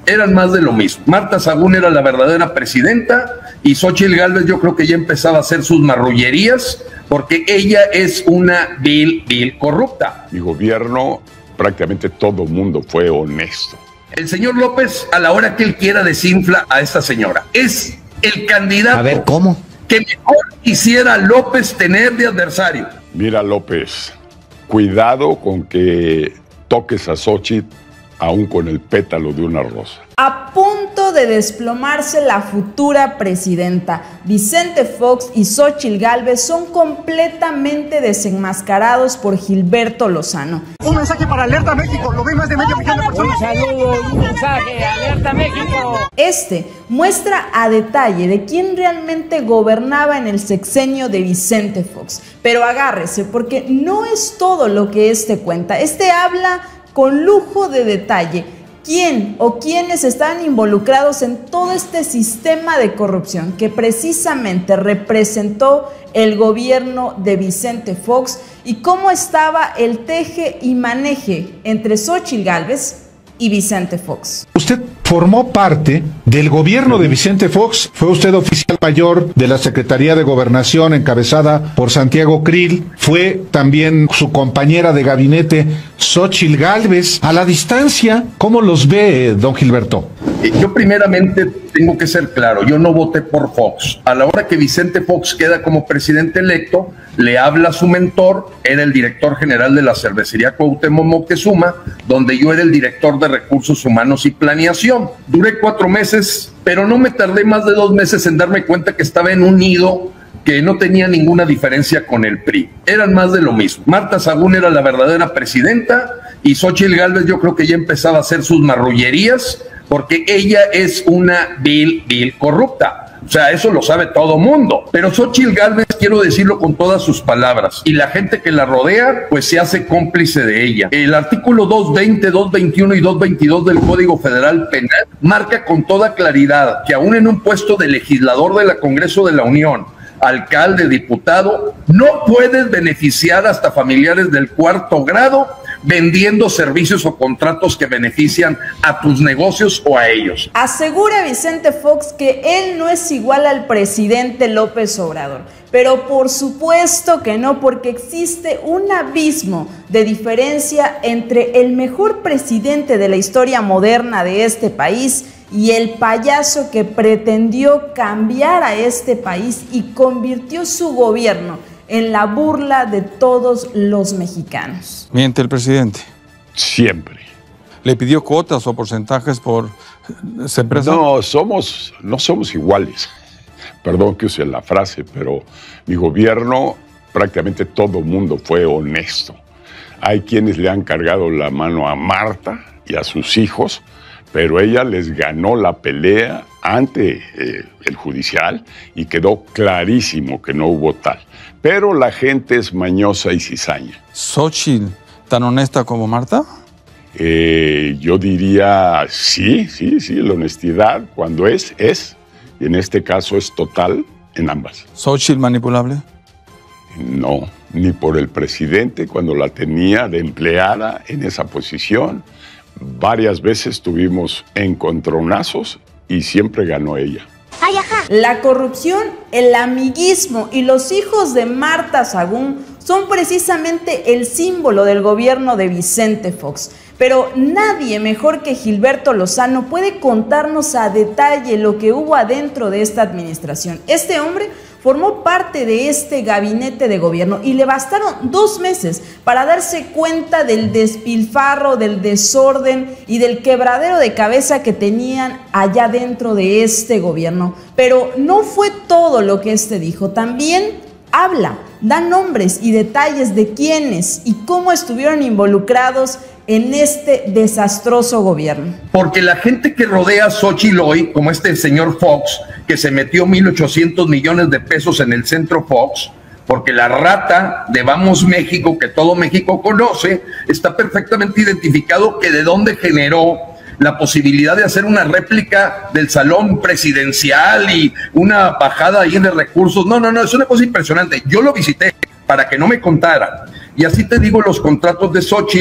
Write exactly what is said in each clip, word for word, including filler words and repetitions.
eran más de lo mismo. Marta Sagún era la verdadera presidenta y Xóchitl Gálvez yo creo que ya empezaba a hacer sus marrullerías porque ella es una vil, vil corrupta. Mi gobierno, prácticamente todo el mundo fue honesto. El señor López, a la hora que él quiera, desinfla a esta señora. Es el candidato. A ver, ¿cómo? Que mejor quisiera López tener de adversario. Mira, López, cuidado con que toques a Xóchitl aún con el pétalo de una rosa. A punto de desplomarse la futura presidenta, Vicente Fox y Xóchitl Gálvez son completamente desenmascarados por Gilberto Lozano. Un mensaje para Alerta México, lo ven más de medio millón de personas. Un saludo, un mensaje, Alerta México. Este muestra a detalle de quién realmente gobernaba en el sexenio de Vicente Fox. Pero agárrese, porque no es todo lo que este cuenta. Este habla con lujo de detalle quién o quiénes están involucrados en todo este sistema de corrupción que precisamente representó el gobierno de Vicente Fox y cómo estaba el teje y maneje entre Xóchitl Gálvez y Vicente Fox. Usted formó parte del gobierno de Vicente Fox, fue usted oficial mayor de la Secretaría de Gobernación encabezada por Santiago Krill, fue también su compañera de gabinete Xóchitl Gálvez. A la distancia, ¿cómo los ve, don Gilberto? Yo primeramente tengo que ser claro, yo no voté por Fox. A la hora que Vicente Fox queda como presidente electo, le habla a su mentor, era el director general de la cervecería Cuauhtémoc Moctezuma, donde yo era el director de Recursos Humanos y Planeación. Duré cuatro meses, pero no me tardé más de dos meses en darme cuenta que estaba en un nido que no tenía ninguna diferencia con el P R I. Eran más de lo mismo. Marta Sagún era la verdadera presidenta y Xóchitl Gálvez yo creo que ya empezaba a hacer sus marrullerías porque ella es una vil, vil corrupta. O sea, eso lo sabe todo mundo. Pero Xóchitl Gálvez, quiero decirlo con todas sus palabras, y la gente que la rodea, pues se hace cómplice de ella. El artículo doscientos veinte, doscientos veintiuno y doscientos veintidós del Código Federal Penal marca con toda claridad que aún en un puesto de legislador del Congreso de la Unión, alcalde, diputado, no puedes beneficiar hasta familiares del cuarto grado vendiendo servicios o contratos que benefician a tus negocios o a ellos. Asegura Vicente Fox que él no es igual al presidente López Obrador, pero por supuesto que no, porque existe un abismo de diferencia entre el mejor presidente de la historia moderna de este país y el payaso que pretendió cambiar a este país y convirtió su gobierno en la burla de todos los mexicanos. ¿Miente el presidente? Siempre. ¿Le pidió cuotas o porcentajes por esa empresa? No, somos, no somos iguales. Perdón que use la frase, pero mi gobierno, prácticamente todo el mundo fue honesto. Hay quienes le han cargado la mano a Marta y a sus hijos, pero ella les ganó la pelea ante eh, el judicial y quedó clarísimo que no hubo tal. Pero la gente es mañosa y cizaña. ¿Xóchitl tan honesta como Marta? Eh, yo diría sí, sí, sí, la honestidad cuando es, es. Y en este caso es total en ambas. ¿Xóchitl manipulable? No, ni por el presidente cuando la tenía de empleada en esa posición. Varias veces tuvimos encontronazos y siempre ganó ella. Ay, ajá. La corrupción, el amiguismo y los hijos de Marta Sagún son precisamente el símbolo del gobierno de Vicente Fox. Pero nadie mejor que Gilberto Lozano puede contarnos a detalle lo que hubo adentro de esta administración. Este hombre formó parte de este gabinete de gobierno y le bastaron dos meses para darse cuenta del despilfarro, del desorden y del quebradero de cabeza que tenían allá dentro de este gobierno. Pero no fue todo lo que este dijo, también habla, da nombres y detalles de quiénes y cómo estuvieron involucrados en este desastroso gobierno. Porque la gente que rodea a Xóchitl hoy, como este señor Fox, que se metió mil ochocientos millones de pesos en el Centro Fox, porque la rata de Vamos México, que todo México conoce, está perfectamente identificado que de dónde generó la posibilidad de hacer una réplica del salón presidencial y una bajada ahí de recursos. No, no, no, es una cosa impresionante. Yo lo visité para que no me contara. Y así te digo los contratos de Xóchitl,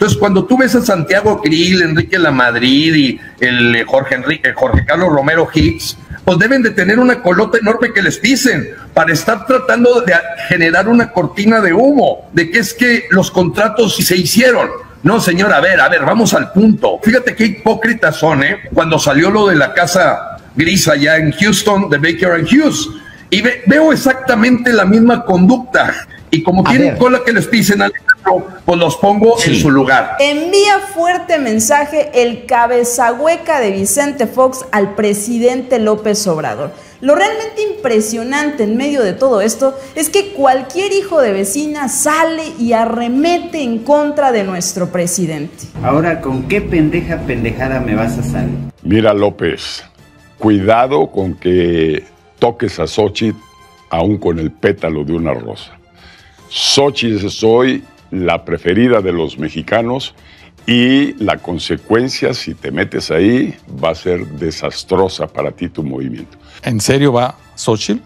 Entonces, cuando tú ves a Santiago Krill, Enrique Lamadrid y el Jorge, Enrique, Jorge Carlos Romero Hicks, pues deben de tener una colota enorme que les pisen para estar tratando de generar una cortina de humo, de que es que los contratos se hicieron. No, señor, a ver, a ver, vamos al punto. Fíjate qué hipócritas son, ¿eh? Cuando salió lo de la Casa Gris allá en Houston, de Baker and Hughes, y ve, veo exactamente la misma conducta. Y como a tienen ver. cola que les pisen al pues los pongo sí. en su lugar. Envía fuerte mensaje el cabezahueca de Vicente Fox al presidente López Obrador. Lo realmente impresionante en medio de todo esto es que cualquier hijo de vecina sale y arremete en contra de nuestro presidente. Ahora, ¿con qué pendeja pendejada me vas a salir? Mira, López, cuidado con que toques a Xochitl aún con el pétalo de una rosa. Xochitl es hoy la preferida de los mexicanos y la consecuencia, si te metes ahí, va a ser desastrosa para ti tu movimiento. ¿En serio va Xochitl?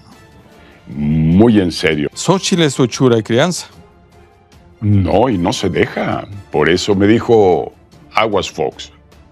Muy en serio. Xochitl es su hechura y crianza. No, y no se deja. Por eso me dijo, aguas Fox,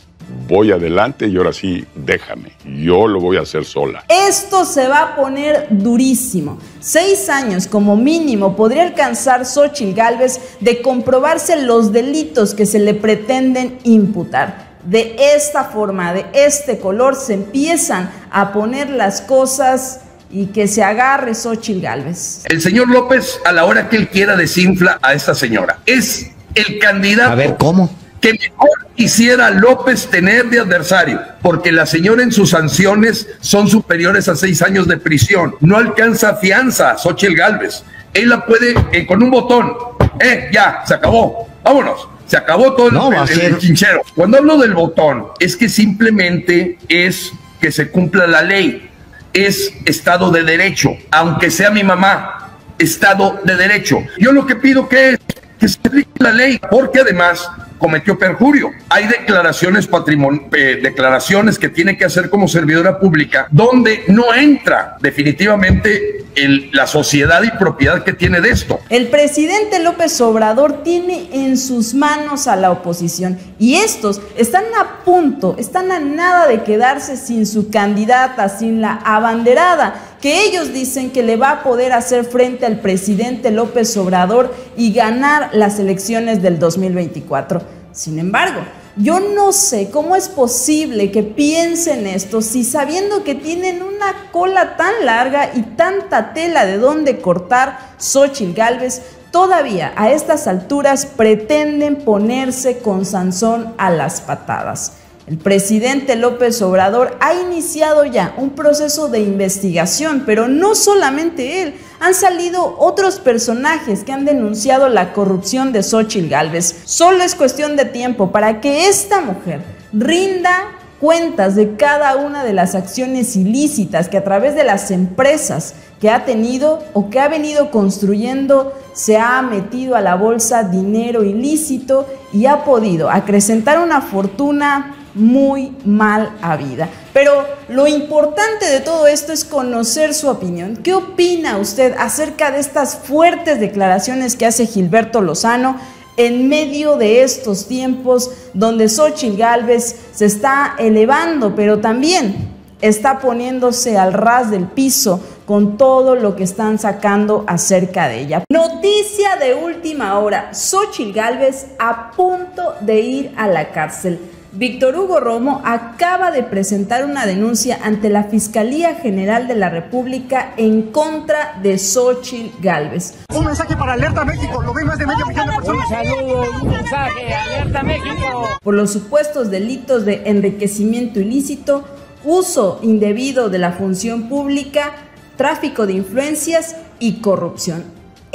voy adelante y ahora sí, déjame. Yo lo voy a hacer sola. Esto se va a poner durísimo. Seis años como mínimo podría alcanzar Xochitl Gálvez de comprobarse los delitos que se le pretenden imputar. De esta forma, de este color, se empiezan a poner las cosas y que se agarre Xochitl Gálvez. El señor López, a la hora que él quiera, desinfla a esta señora. Es el candidato. A ver, ¿cómo? Que mejor quisiera López tener de adversario, porque la señora en sus sanciones son superiores a seis años de prisión. No alcanza fianza Xochitl Gálvez. Él la puede, eh, con un botón, eh, ya, se acabó, vámonos. Se acabó todo no, el, el, el chinchero. Cuando hablo del botón, es que simplemente es que se cumpla la ley. Es Estado de Derecho, aunque sea mi mamá, Estado de Derecho. Yo lo que pido que es que se aplique la ley, porque además cometió perjurio. Hay declaraciones patrimon eh, declaraciones que tiene que hacer como servidora pública, donde no entra definitivamente el, la sociedad y propiedad que tiene de esto. El presidente López Obrador tiene en sus manos a la oposición y estos están a punto, están a nada de quedarse sin su candidata, sin la abanderada, que ellos dicen que le va a poder hacer frente al presidente López Obrador y ganar las elecciones del dos mil veinticuatro. Sin embargo, yo no sé cómo es posible que piensen esto si sabiendo que tienen una cola tan larga y tanta tela de dónde cortar, Xochitl Gálvez todavía a estas alturas pretenden ponerse con Sansón a las patadas. El presidente López Obrador ha iniciado ya un proceso de investigación, pero no solamente él, han salido otros personajes que han denunciado la corrupción de Xochitl Gálvez. Solo es cuestión de tiempo para que esta mujer rinda cuentas de cada una de las acciones ilícitas que a través de las empresas que ha tenido o que ha venido construyendo se ha metido a la bolsa dinero ilícito y ha podido acrecentar una fortuna muy mal habida. Pero lo importante de todo esto es conocer su opinión. ¿Qué opina usted acerca de estas fuertes declaraciones que hace Gilberto Lozano en medio de estos tiempos donde Xochitl Gálvez se está elevando, pero también está poniéndose al ras del piso con todo lo que están sacando acerca de ella? Noticia de última hora: Xochitl Gálvez a punto de ir a la cárcel. Víctor Hugo Romo acaba de presentar una denuncia ante la Fiscalía General de la República en contra de Xochitl Gálvez. Un mensaje para Alerta México, lo ve más de medio millón de personas. Un saludo, un mensaje, Alerta México. Por los supuestos delitos de enriquecimiento ilícito, uso indebido de la función pública, tráfico de influencias y corrupción.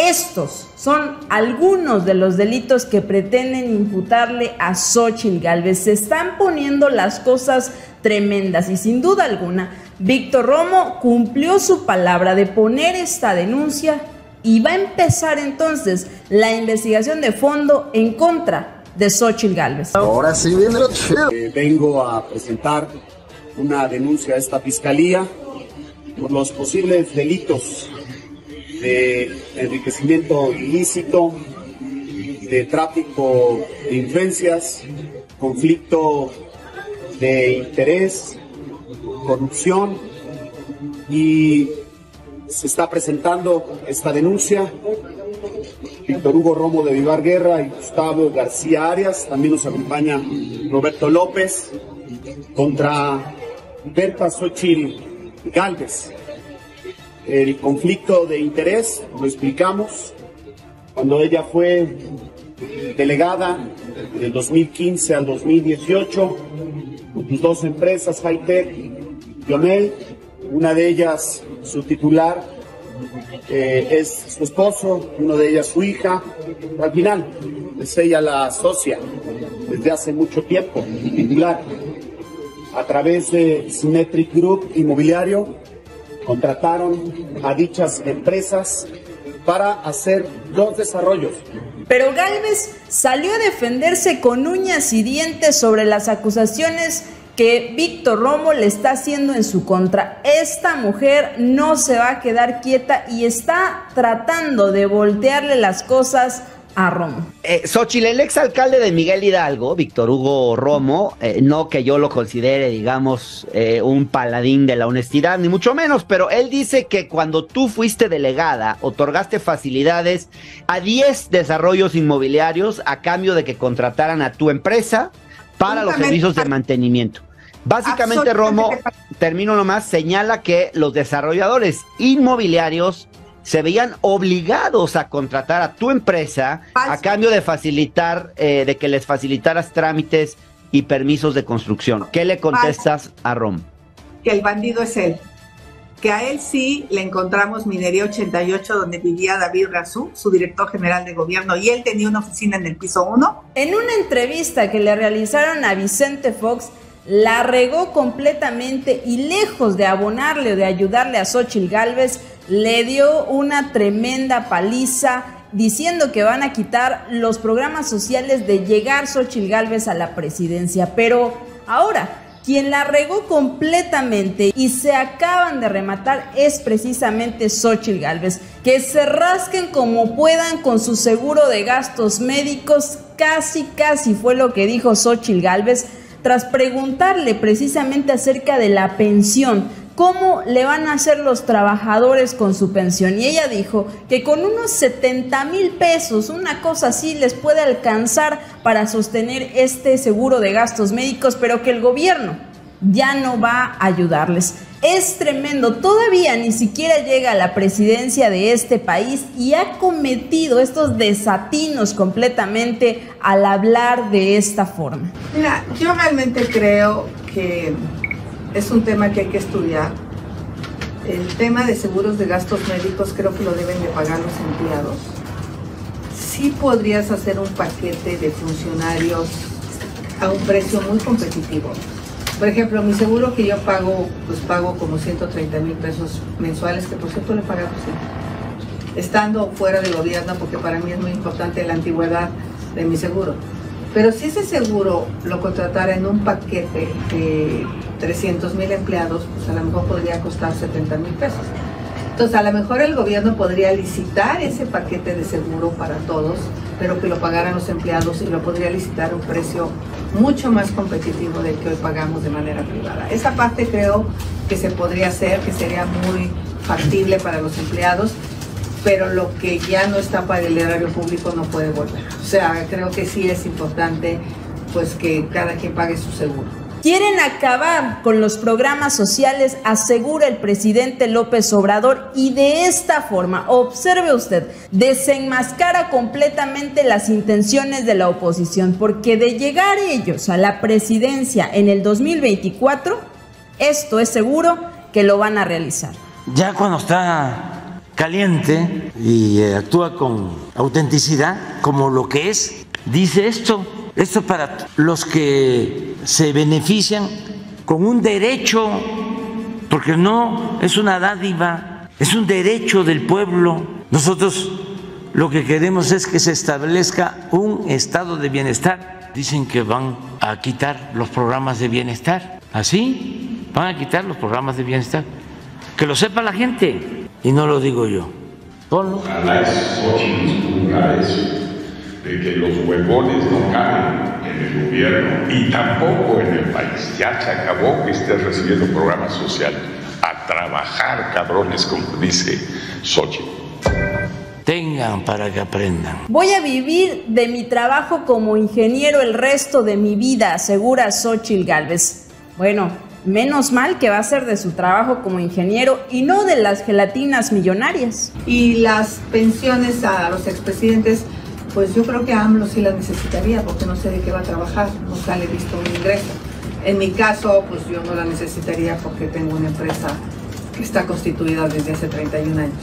Estos son algunos de los delitos que pretenden imputarle a Xochitl Gálvez. Se están poniendo las cosas tremendas y sin duda alguna, Víctor Romo cumplió su palabra de poner esta denuncia y va a empezar entonces la investigación de fondo en contra de Xochitl Gálvez. Ahora sí viene lo chido. Eh, vengo a presentar una denuncia a esta fiscalía por los posibles delitos de enriquecimiento ilícito, de tráfico de influencias, conflicto de interés, corrupción, y se está presentando esta denuncia. Víctor Hugo Romo de Vivar Guerra y Gustavo García Arias, también nos acompaña Roberto López, contra Berta Xochitl Gálvez. El conflicto de interés, lo explicamos, cuando ella fue delegada del dos mil quince al dos mil dieciocho, con sus dos empresas, Hightech y Yonel, una de ellas su titular eh, es su esposo, una de ellas su hija. Al final es ella la socia desde hace mucho tiempo, titular. A través de Symmetric Group Inmobiliario contrataron a dichas empresas para hacer dos desarrollos. Pero Gálvez salió a defenderse con uñas y dientes sobre las acusaciones que Víctor Romo le está haciendo en su contra. Esta mujer no se va a quedar quieta y está tratando de voltearle las cosas a Romo. Eh, Xochitl, el exalcalde de Miguel Hidalgo, Víctor Hugo Romo, eh, no que yo lo considere, digamos, eh, un paladín de la honestidad, ni mucho menos, pero él dice que cuando tú fuiste delegada, otorgaste facilidades a diez desarrollos inmobiliarios a cambio de que contrataran a tu empresa para los servicios de mantenimiento. Básicamente, Romo, termino nomás, señala que los desarrolladores inmobiliarios se veían obligados a contratar a tu empresa a cambio de facilitar, eh, de que les facilitaras trámites y permisos de construcción. ¿Qué le contestas a Romo? Que el bandido es él. Que a él sí le encontramos Minería ochenta y ocho, donde vivía David Razú, su director general de gobierno, y él tenía una oficina en el piso uno. En una entrevista que le realizaron a Vicente Fox, la regó completamente y lejos de abonarle o de ayudarle a Xochitl Gálvez, le dio una tremenda paliza diciendo que van a quitar los programas sociales de llegar Xochitl Gálvez a la presidencia. Pero ahora, quien la regó completamente y se acaban de rematar es precisamente Xochitl Gálvez. Que se rasquen como puedan con su seguro de gastos médicos, casi casi fue lo que dijo Xochitl Gálvez tras preguntarle precisamente acerca de la pensión. ¿Cómo le van a hacer los trabajadores con su pensión? Y ella dijo que con unos setenta mil pesos, una cosa así, les puede alcanzar para sostener este seguro de gastos médicos, pero que el gobierno ya no va a ayudarles. Es tremendo, todavía ni siquiera llega a la presidencia de este país y ha cometido estos desatinos completamente al hablar de esta forma. Mira, yo realmente creo que es un tema que hay que estudiar. El tema de seguros de gastos médicos creo que lo deben de pagar los empleados. Sí podrías hacer un paquete de funcionarios a un precio muy competitivo. Por ejemplo, mi seguro que yo pago, pues pago como ciento treinta mil pesos mensuales, que por cierto le pagamos siempre, estando fuera del gobierno, porque para mí es muy importante la antigüedad de mi seguro. Pero si ese seguro lo contratara en un paquete de trescientos mil empleados, pues a lo mejor podría costar setenta mil pesos. Entonces, a lo mejor el gobierno podría licitar ese paquete de seguro para todos, pero que lo pagaran los empleados, y lo podría licitar a un precio mucho más competitivo del que hoy pagamos de manera privada. Esa parte creo que se podría hacer, que sería muy factible para los empleados, pero lo que ya no está para el erario público no puede volver. O sea, creo que sí es importante pues que cada quien pague su seguro. Quieren acabar con los programas sociales, asegura el presidente López Obrador, y de esta forma, observe usted, desenmascara completamente las intenciones de la oposición, porque de llegar ellos a la presidencia en el dos mil veinticuatro, esto es seguro que lo van a realizar. Ya cuando está caliente y actúa con autenticidad, como lo que es, dice esto. Esto para los que se benefician con un derecho, porque no es una dádiva, es un derecho del pueblo. Nosotros lo que queremos es que se establezca un estado de bienestar. Dicen que van a quitar los programas de bienestar. ¿Así? Van a quitar los programas de bienestar. Que lo sepa la gente, y no lo digo yo. Ponlo. de que los huevones no caben en el gobierno y tampoco en el país. Ya se acabó que estés recibiendo programas sociales. A trabajar, cabrones, como dice Xochitl. Tengan para que aprendan. Voy a vivir de mi trabajo como ingeniero el resto de mi vida, asegura Xóchitl Gálvez. Bueno, menos mal que va a ser de su trabajo como ingeniero y no de las gelatinas millonarias. Y las pensiones a los expresidentes, pues yo creo que AMLO sí las necesitaría, porque no sé de qué va a trabajar, nunca le he visto un ingreso. En mi caso, pues yo no la necesitaría porque tengo una empresa que está constituida desde hace treinta y un años.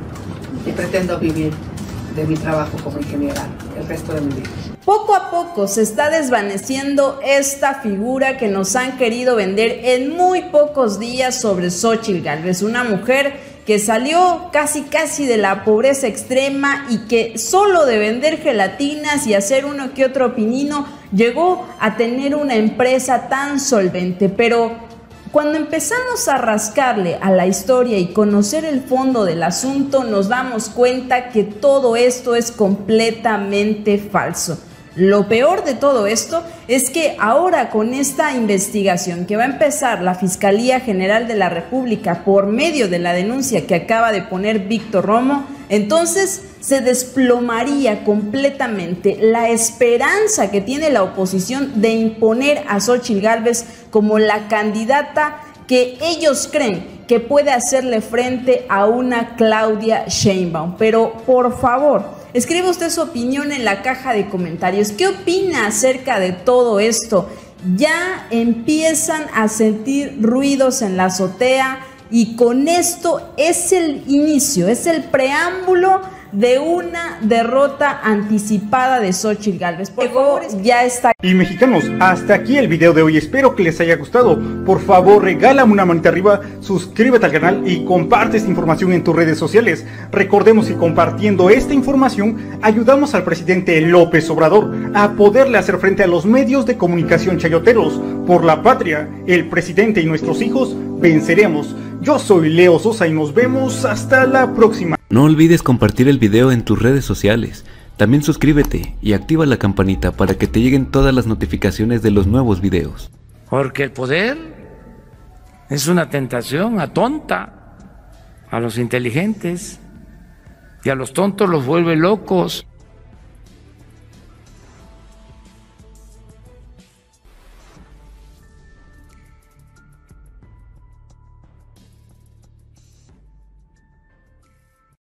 Y pretendo vivir de mi trabajo como ingeniera el resto de mi vida. Poco a poco se está desvaneciendo esta figura que nos han querido vender en muy pocos días sobre Xóchitl Gálvez, una mujer que salió casi casi de la pobreza extrema y que solo de vender gelatinas y hacer uno que otro pinino llegó a tener una empresa tan solvente. Pero cuando empezamos a rascarle a la historia y conocer el fondo del asunto, nos damos cuenta que todo esto es completamente falso. Lo peor de todo esto es que ahora, con esta investigación que va a empezar la Fiscalía General de la República por medio de la denuncia que acaba de poner Víctor Romo, entonces se desplomaría completamente la esperanza que tiene la oposición de imponer a Xóchitl Gálvez como la candidata que ellos creen que puede hacerle frente a una Claudia Sheinbaum. Pero por favor, escriba usted su opinión en la caja de comentarios. ¿Qué opina acerca de todo esto? Ya empiezan a sentir ruidos en la azotea y con esto es el inicio, es el preámbulo de una derrota anticipada de Xóchitl Gálvez. Por favor, ya está. Y mexicanos, hasta aquí el video de hoy. Espero que les haya gustado. Por favor, regálame una manita arriba, suscríbete al canal y comparte esta información en tus redes sociales. Recordemos que compartiendo esta información ayudamos al presidente López Obrador a poderle hacer frente a los medios de comunicación chayoteros. Por la patria, el presidente y nuestros hijos venceremos. Yo soy Leo Sosa y nos vemos hasta la próxima. No olvides compartir el video en tus redes sociales. También suscríbete y activa la campanita para que te lleguen todas las notificaciones de los nuevos videos. Porque el poder es una tentación atonta a los inteligentes y a los tontos los vuelve locos.